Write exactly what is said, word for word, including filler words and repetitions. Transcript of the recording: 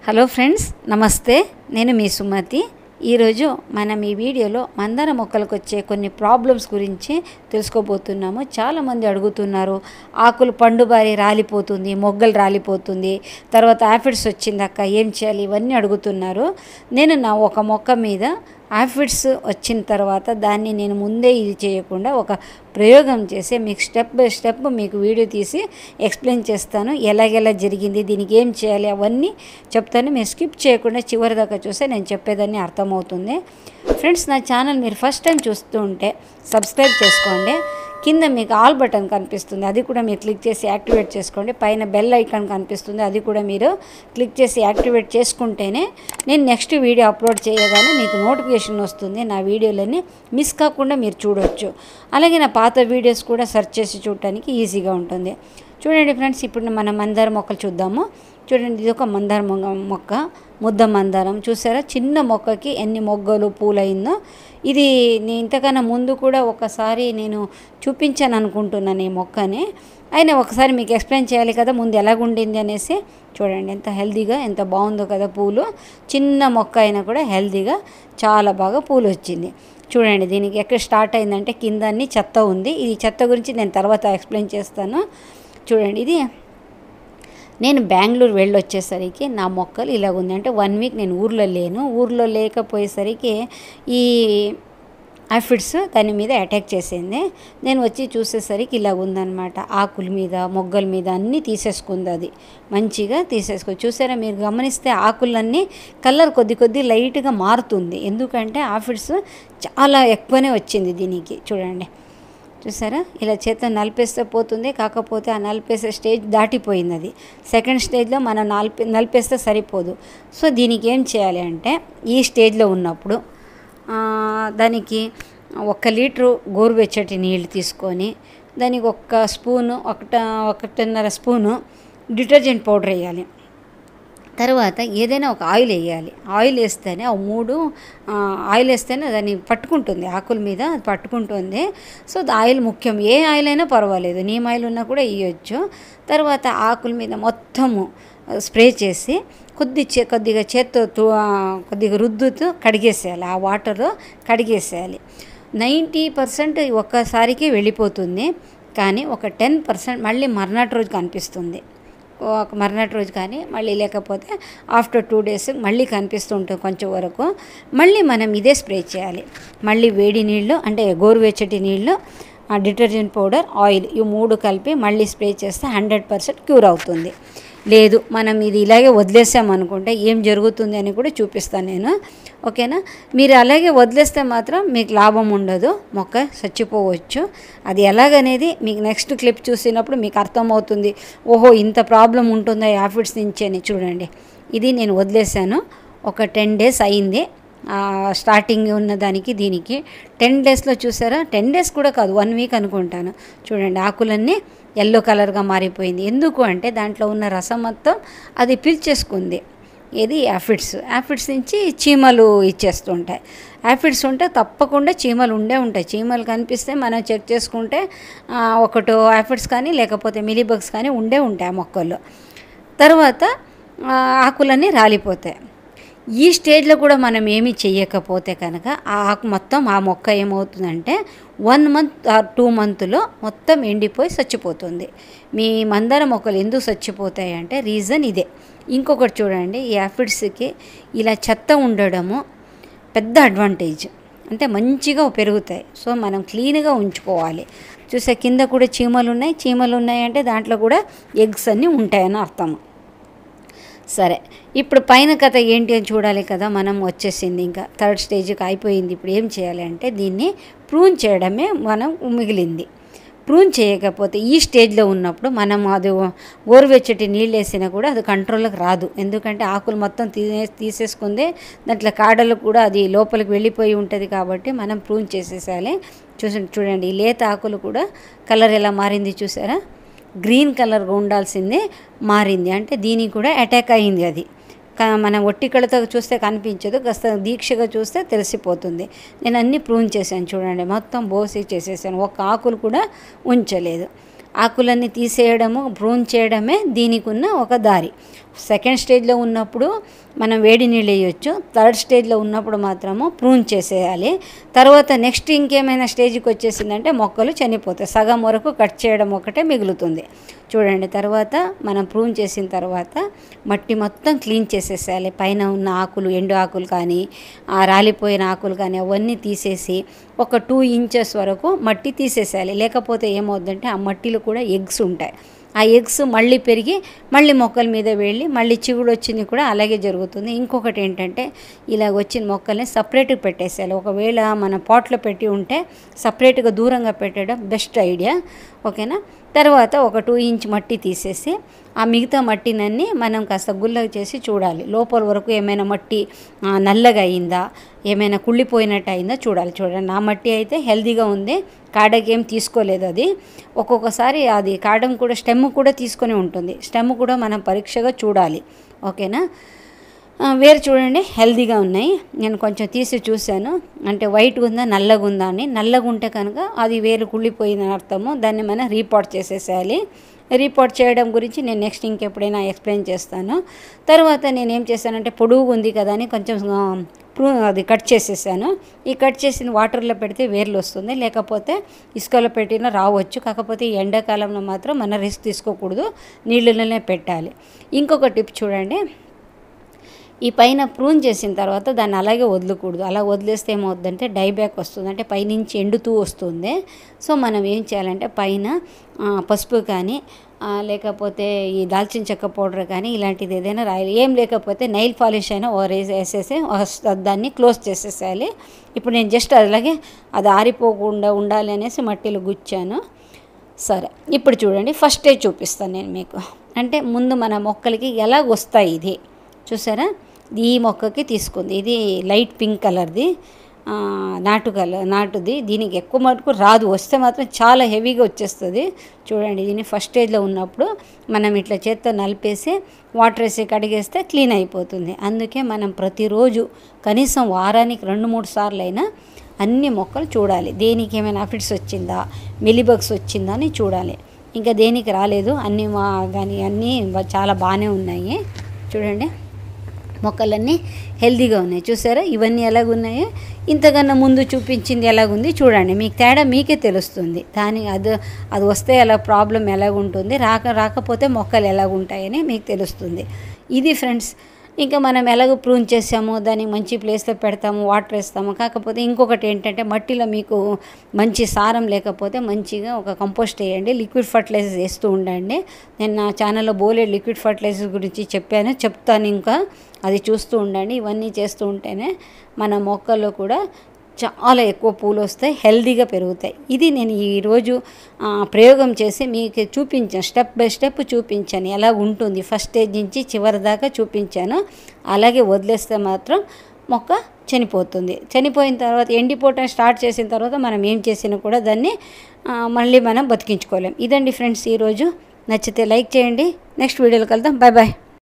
Hello friends, నమస్తే. నేను మీ సుమతి. ఈరోజు మనం ఈ వీడియోలో మందార మొక్కలకు వచ్చే కొన్ని ప్రాబ్లమ్స్ గురించి తెలుసుకోబోతున్నాము. చాలామంది అడుగుతున్నారు, ఆకులు పండుబారి రాలిపోతుంది, మొగ్గలు రాలిపోతుంది, తర్వాత యాఫిడ్స్ వచ్చిందక్క ఏం చేయాలి, ఇవన్నీ అడుగుతున్నారు. నేను నా ఒక మొక్క మీద యాఫిడ్స్ వచ్చిన తర్వాత దాన్ని నేను ముందే ఇది చేయకుండా ఒక ప్రయోగం చేసి మీకు స్టెప్ బై స్టెప్ మీకు వీడియో తీసి ఎక్స్ప్లెయిన్ చేస్తాను. ఎలాగెలా జరిగింది, దీనికి ఏం చేయాలి అవన్నీ చెప్తాను. మీరు స్కిప్ చేయకుండా చివరి దాకా చూస్తే నేను చెప్పేదాన్ని అర్థమవుతుంది. ఫ్రెండ్స్, నా ఛానల్ మీరు ఫస్ట్ టైం చూస్తూ ఉంటే సబ్స్క్రైబ్ చేసుకోండి. కింద మీకు ఆల్ బటన్ కనిపిస్తుంది, అది కూడా మీరు క్లిక్ చేసి యాక్టివేట్ చేసుకోండి. పైన బెల్ ఐకాన్ కనిపిస్తుంది, అది కూడా మీరు క్లిక్ చేసి యాక్టివేట్ చేసుకుంటేనే నేను నెక్స్ట్ వీడియో అప్లోడ్ చేయగానే మీకు నోటిఫికేషన్ వస్తుంది. నా వీడియోలని మిస్ కాకుండా మీరు చూడవచ్చు. అలాగే నా పాత వీడియోస్ కూడా సెర్చ్ చేసి చూడటానికి ఈజీగా ఉంటుంది. చూడండి ఫ్రెండ్స్, ఇప్పుడు మనం మందార మొక్కలు చూద్దాము. చూడండి, ఇది ఒక మందార మొక్క, ముద్ద మందారం. చూసారా, చిన్న మొక్కకి ఎన్ని మొగ్గలు పూలైందో. ఇది నేను ఇంతకన్నా ముందు కూడా ఒకసారి నేను చూపించాను అనుకుంటున్నాను ఈ మొక్కని. అయినా ఒకసారి మీకు ఎక్స్ప్లెయిన్ చేయాలి కదా ముందు ఎలాగుండింది అనేసి. చూడండి ఎంత హెల్తీగా, ఎంత బాగుందో కదా పూలు. చిన్న మొక్క అయినా కూడా హెల్తీగా చాలా బాగా పూలు వచ్చింది. చూడండి, దీనికి ఎక్కడ స్టార్ట్ అయిందంటే కింద అన్ని చెత్త ఉంది. ఇది చెత్త గురించి నేను తర్వాత ఎక్స్ప్లెయిన్ చేస్తాను. చూడండి, ఇది నేను బెంగళూరు వెళ్ళి వచ్చేసరికి నా మొక్కలు ఇలాగ ఉంది. అంటే వన్ వీక్ నేను ఊర్లో లేను. ఊర్లో లేకపోయేసరికి ఈ యాఫిడ్స్ దాని మీద అటాక్ చేసింది. నేను వచ్చి చూసేసరికి ఇలాగ ఉందన్నమాట. ఆకుల మీద, మొగ్గల మీద అన్నీ తీసేసుకుంది. అది మంచిగా తీసేసుకో. చూసారా, మీరు గమనిస్తే ఆకులన్నీ కలర్ కొద్ది కొద్ది లైట్గా మారుతుంది. ఎందుకంటే యాఫిడ్స్ చాలా ఎక్కువనే వచ్చింది దీనికి. చూడండి, చూసారా, ఇలా చేత నలిపేస్తే పోతుంది. కాకపోతే ఆ నలిపేసే స్టేజ్ దాటిపోయింది. అది సెకండ్ స్టేజ్లో మనం నలిపి నలిపేస్తే సరిపోదు. సో దీనికి ఏం చేయాలి అంటే, ఈ స్టేజ్లో ఉన్నప్పుడు దానికి ఒక లీటరు గోరువెచ్చటి నీళ్ళు తీసుకొని దానికి ఒక్క స్పూను ఒకట ఒకటిన్నర స్పూను డిటర్జెంట్ పౌడర్ వేయాలి. తర్వాత ఏదైనా ఒక ఆయిల్ వేయాలి. ఆయిల్ వేస్తేనే ఆ మూడు ఆయిల్ వేస్తేనే దాన్ని పట్టుకుంటుంది, ఆకుల మీద అది పట్టుకుంటుంది. సో ఆయిల్ ముఖ్యం. ఏ ఆయిల్ అయినా పర్వాలేదు, నీమ్ ఆయిల్ ఉన్నా కూడా వేయచ్చు. తర్వాత ఆకుల మీద మొత్తము స్ప్రే చేసి కొద్ది చే కొద్దిగా చేత్తో కొద్దిగా రుద్దుతూ కడిగేసేయాలి. ఆ వాటర్ కడిగేసేయాలి. నైంటీ పర్సెంట్ ఒక్కసారికి వెళ్ళిపోతుంది. కానీ ఒక టెన్ పర్సెంట్ మళ్ళీ మర్నాటి రోజు కనిపిస్తుంది. ఒక మర్నాటి రోజు కానీ మళ్ళీ లేకపోతే ఆఫ్టర్ టూ డేస్ మళ్ళీ కనిపిస్తుంటుంది కొంచెం వరకు. మళ్ళీ మనం ఇదే స్ప్రే చేయాలి. మళ్ళీ వేడి నీళ్ళు అంటే గోరువెచ్చటి నీళ్ళు, డిటర్జెంట్ పౌడర్, ఆయిల్, ఈ మూడు కలిపి మళ్ళీ స్ప్రే చేస్తే హండ్రెడ్ పర్సెంట్ క్యూర్ అవుతుంది. లేదు మనం ఇది ఇలాగే వదిలేసామనుకుంటే ఏం జరుగుతుంది అని కూడా చూపిస్తాను నేను. ఓకేనా, మీరు అలాగే వదిలేస్తే మాత్రం మీకు లాభం ఉండదు, మొక్క చచ్చిపోవచ్చు. అది ఎలాగనేది మీకు నెక్స్ట్ క్లిప్ చూసినప్పుడు మీకు అర్థమవుతుంది. ఓహో, ఇంత ప్రాబ్లం ఉంటుందా యాఫిడ్స్ నుంచి అని. చూడండి, ఇది నేను వదిలేసాను. ఒక టెన్ డేస్ అయింది స్టార్టింగ్ ఉన్న దానికి దీనికి. టెన్ డేస్లో చూసారా, టెన్ డేస్ కూడా కాదు, వన్ వీక్ అనుకుంటాను. చూడండి, ఆకులన్నీ ఎల్లో కలర్గా మారిపోయింది. ఎందుకు అంటే దాంట్లో ఉన్న రసం మొత్తం అది పీల్చేసుకుంది. ఏది యాఫిడ్స్. యాఫిడ్స్ నుంచి చీమలు ఇచ్చేస్తుంటాయి. యాఫిడ్స్ ఉంటే తప్పకుండా చీమలు ఉండే ఉంటాయి. చీమలు కనిపిస్తే మనం చెక్ చేసుకుంటే ఒకటో యాఫిడ్స్ కానీ లేకపోతే మిలీబగ్స్ కానీ ఉండే ఉంటాయి ఆ మొక్కల్లో. తర్వాత ఆకులన్నీ రాలిపోతాయి. ఈ స్టేజ్లో కూడా మనం ఏమీ చెయ్యకపోతే కనుక ఆ ఆకు మొత్తం ఆ మొక్క ఏమవుతుందంటే వన్ మంత్ ఆర్ టూ మంత్లో మొత్తం ఎండిపోయి చచ్చిపోతుంది. మీ మందార మొక్కలు ఎందుకు చచ్చిపోతాయి అంటే రీజన్ ఇదే. ఇంకొకటి చూడండి, ఈ యాఫిడ్స్కి ఇలా చెత్త ఉండడము పెద్ద అడ్వాంటేజ్. అంటే మంచిగా పెరుగుతాయి. సో మనం క్లీన్గా ఉంచుకోవాలి. చూసే కింద కూడా చీమలు ఉన్నాయి. చీమలు ఉన్నాయంటే దాంట్లో కూడా ఎగ్స్ అన్నీ ఉంటాయని అర్థం. సరే, ఇప్పుడు పైన కథ ఏంటి అని చూడాలి కదా. మనం వచ్చేసింది, ఇంకా థర్డ్ స్టేజ్కి అయిపోయింది. ఇప్పుడు ఏం చేయాలి అంటే దీన్ని ప్రూన్ చేయడమే మనం మిగిలింది. ప్రూన్ చేయకపోతే ఈ స్టేజ్లో ఉన్నప్పుడు మనం అది గోరువెచ్చటి నీళ్ళు వేసినా కూడా అది కంట్రోల్కి రాదు. ఎందుకంటే ఆకులు మొత్తం తీసే తీసేసుకుంది దాంట్లో కాడలు కూడా అది లోపలికి వెళ్ళిపోయి ఉంటుంది. కాబట్టి మనం ప్రూన్ చేసేసాలి. చూసి చూడండి, ఈ లేత ఆకులు కూడా కలర్ ఎలా మారింది చూసారా. గ్రీన్ కలర్గా ఉండాల్సిందే మారింది. అంటే దీనికి కూడా అటాక్ అయింది. అది మనం ఒట్టి కళ్ళతో చూస్తే కనిపించదు, కాస్త దీక్షగా చూస్తే తెలిసిపోతుంది. నేను అన్నీ ప్రూన్ చేశాను. చూడండి, మొత్తం బోసి చేసేసాను, ఒక్క ఆకులు కూడా ఉంచలేదు. ఆకులన్నీ తీసేయడము, ప్రూన్ చేయడమే దీనికి ఉన్న ఒక దారి. సెకండ్ స్టేజ్లో ఉన్నప్పుడు మనం వేడి నీళ్ళు వేయొచ్చు, థర్డ్ స్టేజ్లో ఉన్నప్పుడు మాత్రము ప్రూన్ చేసేయాలి. తర్వాత నెక్స్ట్ ఇంకేమైనా స్టేజ్కి వచ్చేసిందంటే మొక్కలు చనిపోతాయి. సగం వరకు కట్ చేయడం ఒకటే మిగులుతుంది. చూడండి, తర్వాత మనం ప్రూన్ చేసిన తర్వాత మట్టి మొత్తం క్లీన్ చేసేసేయాలి. పైన ఉన్న ఆకులు, ఎండు ఆకులు కానీ ఆ రాలిపోయిన ఆకులు కానీ అవన్నీ తీసేసి ఒక టూ ఇంచెస్ వరకు మట్టి తీసేసేయాలి. లేకపోతే ఏమవుతుందంటే ఆ మట్టిలో కూడా ఎగ్స్ ఉంటాయి. ఆ ఎగ్స్ మళ్ళీ పెరిగి మళ్ళీ మొక్కల మీద వెళ్ళి మళ్ళీ చిగుడు వచ్చింది కూడా అలాగే జరుగుతుంది. ఇంకొకటి ఏంటంటే ఇలా వచ్చిన మొక్కల్ని సపరేట్గా పెట్టేసేయాలి. ఒకవేళ మన పాట్లో పెట్టి ఉంటే సపరేట్గా దూరంగా పెట్టడం బెస్ట్ ఐడియా. ఓకేనా. తర్వాత ఒక టూ ఇంచ్ మట్టి తీసేసి ఆ మిగతా మట్టినన్నీ మనం కాస్త గుల్లగా చేసి చూడాలి. లోపల వరకు ఏమైనా మట్టి నల్లగా అయిందా, ఏమైనా కుళ్ళిపోయినట్టు అయిందా చూడాలి. చూడండి, నా మట్టి అయితే హెల్తీగా ఉంది, కాడకి ఏం తీసుకోలేదు. అది ఒక్కొక్కసారి అది కాడం కూడా స్టెమ్ కూడా తీసుకొని ఉంటుంది. స్టెమ్ కూడా మనం పరీక్షగా చూడాలి. ఓకేనా. వేరు చూడండి హెల్తీగా ఉన్నాయి. నేను కొంచెం తీసి చూశాను, అంటే వైట్ ఉందా నల్లగా ఉందా అని. నల్లగా ఉంటే కనుక అది వేరు కుళ్ళిపోయిన అర్థము. దాన్ని మనం రీపాట్ చేసేసేయాలి. రీపాట్ చేయడం గురించి నేను నెక్స్ట్ ఇంకెప్పుడైనా ఎక్స్ప్లెయిన్ చేస్తాను. తర్వాత నేను ఏం చేశానంటే పొడుగు ఉంది కదా అని కొంచెం ప్రూ అది కట్ చేసేసాను. ఈ కట్ చేసిన వాటర్లో పెడితే వేర్లు వస్తుంది, లేకపోతే ఇసుకలో పెట్టినా రావచ్చు. కాకపోతే ఈ ఎండాకాలంలో మాత్రం మనం రిస్క్ తీసుకోకూడదు, నీళ్ళలోనే పెట్టాలి. ఇంకొక టిప్ చూడండి, ఈ పైన ప్రూన్ చేసిన తర్వాత దాన్ని అలాగే వదలకూడదు. అలా వదిలేస్తే ఏమవుతుందంటే డైబ్యాక్ వస్తుంది, అంటే పైనుంచి ఎండుతూ వస్తుంది. సో మనం ఏం చేయాలంటే పైన పసుపు కానీ లేకపోతే ఈ దాల్చిన చెక్క పౌడర్ కానీ ఇలాంటిది ఏదైనా రాయాలి. ఏం లేకపోతే నైల్ పాలిష్ అయినా వేసేసి దాన్ని క్లోజ్ చేసేసేయాలి. ఇప్పుడు నేను జస్ట్ అలాగే అది ఆరిపోకుండా ఉండాలి అనేసి మట్టిలో గుచ్చాను. సరే, ఇప్పుడు చూడండి ఫస్ట్ స్టేజ్ చూపిస్తాను నేను మీకు. అంటే ముందు మన మొక్కలకి ఎలా వస్తాయి ఇది చూసారా. ఈ మొక్కకి తీసుకుంది, ఇది లైట్ పింక్ కలర్ది నాటు కలర్ నాటుది. దీనికి ఎక్కువ మటుకు రాదు, వస్తే మాత్రం చాలా హెవీగా వచ్చేస్తుంది. చూడండి, దీన్ని ఫస్ట్ స్టేజ్లో ఉన్నప్పుడు మనం ఇట్లా చేత్తో నలిపేసి వాటర్ వేసి కడిగేస్తే క్లీన్ అయిపోతుంది. అందుకే మనం ప్రతిరోజు కనీసం వారానికి రెండు మూడు సార్లు అయినా అన్ని మొక్కలు చూడాలి. దేనికి ఏమైనా అఫిడ్స్ వచ్చిందా, మిలీబగ్స్ వచ్చిందా అని చూడాలి. ఇంకా దేనికి రాలేదు, అన్నీ కానీ అన్నీ చాలా బాగానే ఉన్నాయి. చూడండి, మొక్కలన్నీ హెల్తీగా ఉన్నాయి. చూసారా ఇవన్నీ ఎలాగున్నాయో, ఇంతకన్నా ముందు చూపించింది ఎలాగుంది చూడండి. మీకు తేడా మీకే తెలుస్తుంది. దాని అది అది వస్తే ఎలా ప్రాబ్లం ఎలాగుంటుంది, రాక రాకపోతే మొక్కలు ఎలాగుంటాయని మీకు తెలుస్తుంది. ఇది ఫ్రెండ్స్. ఇంకా మనం ఎలాగో ప్రూన్ చేసాము, దాన్ని మంచి ప్లేస్లో పెడతాము, వాటర్ వేస్తాము. కాకపోతే ఇంకొకటి ఏంటంటే మట్టిలో మీకు మంచి సారం లేకపోతే మంచిగా ఒక కంపోస్ట్ వేయండి, లిక్విడ్ ఫర్టిలైజర్స్ వేస్తూ ఉండండి. నేను నా ఛానల్లో బోలెడ్ లిక్విడ్ ఫర్టిలైజర్స్ గురించి చెప్పాను, చెప్తాను. ఇంకా అది చూస్తూ ఉండండి. ఇవన్నీ చేస్తూ ఉంటేనే మన మొక్కల్లో కూడా చాలా ఎక్కువ పూలు వస్తాయి, హెల్తీగా పెరుగుతాయి. ఇది నేను ఈరోజు ప్రయోగం చేసి మీకు చూపించాను, స్టెప్ బై స్టెప్ చూపించాను ఎలా ఉంటుంది. ఫస్ట్ స్టేజ్ నుంచి చివరి దాకా చూపించాను. అలాగే వదిలేస్తే మాత్రం మొక్క చనిపోతుంది. చనిపోయిన తర్వాత ఎండిపోవటం స్టార్ట్ చేసిన తర్వాత మనం ఏం చేసినా కూడా దాన్ని మళ్ళీ మనం బతికించుకోలేం. ఇదండి ఫ్రెండ్స్ ఈరోజు. నచ్చితే లైక్ చేయండి. నెక్స్ట్ వీడియోలో కలుద్దాం. Bye bye.